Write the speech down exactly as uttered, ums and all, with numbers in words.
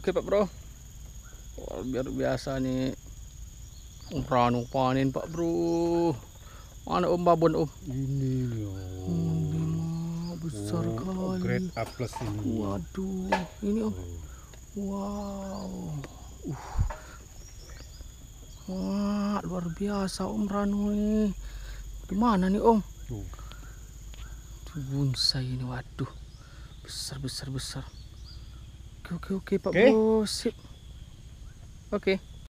oke Pak Bro. Wah, biar biasa nih. Ranu panen Pak Bro. Mana Om babon Om? Ini nih. Hmm, besar oh, kali. Grade A plus ini. Waduh, ini Om. Wow. Uh. Wah, luar biasa Om Ranu nih. Di mana nih Om? Tuh. Tuh bonsai ini, waduh. Besar besar besar. Oke oke oke Pak Oke. Bro, sip. Oke.